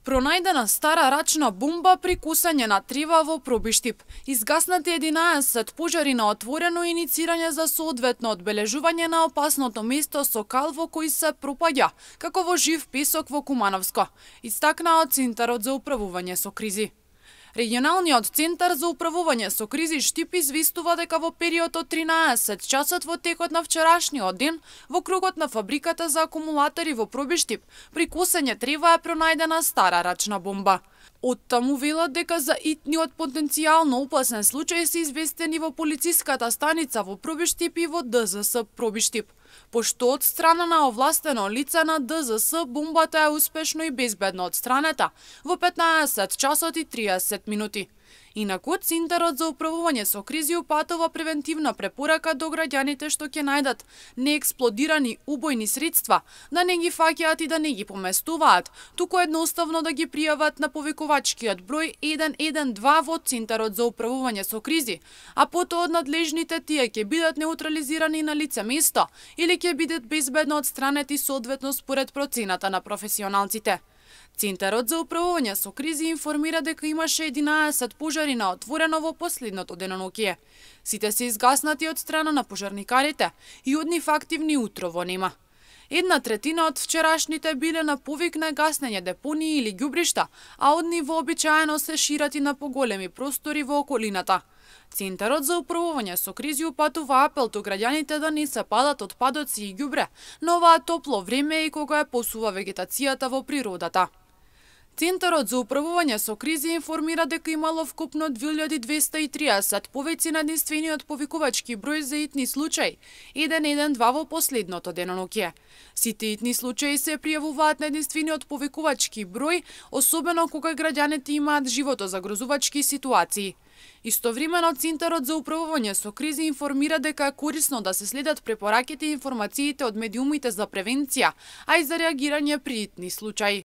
Пронајдена стара рачна бомба при кусање на трива во Пробиштип. Изгаснати 11 пожари на отворено и иницирање за соодветно одбележување на опасното место со кал во кој се пропаѓа, како во жив песок во Кумановско, истакнаа од Центарот за управување со кризи. Регионалниот центар за управување со кризи Штип известува дека во период од 13 часот во текот на вчерашниот ден во кругот на фабриката за акумулатори во Пробиштип при кусење трева е пронајдена стара рачна бомба. Оттаму велат дека за итниот потенцијално опасен случај се известени во полициската станица во Пробиштип и во ДЗС Пробиштип, пошто од страна на овластено лице на ДЗС бомбата е успешно и безбедно отстранета во 15 часот и 30 минути. Инаку, Центарот за управување со кризи упатува превентивна препорака до граѓаните што ќе најдат неексплодирани убојни средства, да не ги фаќаат и да не ги поместуваат, туку едноставно да ги пријават на повикувачкиот број 112 во Центарот за управување со кризи, а потоа од надлежните тие ќе бидат неутрализирани на лице место или ќе бидат безбедно отстранети соодветно според процената на професионалците. Центарот за управување со кризи информира дека имаше 11 пожари на отворено во последното деноноќие. Сите се изгаснати од страна на пожарникарите и од нив активни утрово нема. 1/3 од вчерашните биле на повик на гаснење депонии или ѓубришта, а од нив вообичаено се ширати на поголеми простори во околината. Центарот за управување со кризи упатува апел до граѓаните да не се палат отпадоци и ѓубре на оваа топло време и кога е посува вегетацијата во природата. Центарот за управување со кризи информира дека имало вкупно 2230 повици на единствениот повикувачки број за итни случаи, 112 во последното деноноќие. Сите итни случаи се пријавуваат на единствениот повикувачки број, особено кога граѓаните имаат животозагрозувачки ситуации. Истовремено, Центарот за управување со кризи информира дека е корисно да се следат препораките и информациите од медиумите за превенција, а и за реагирање при итни случаи.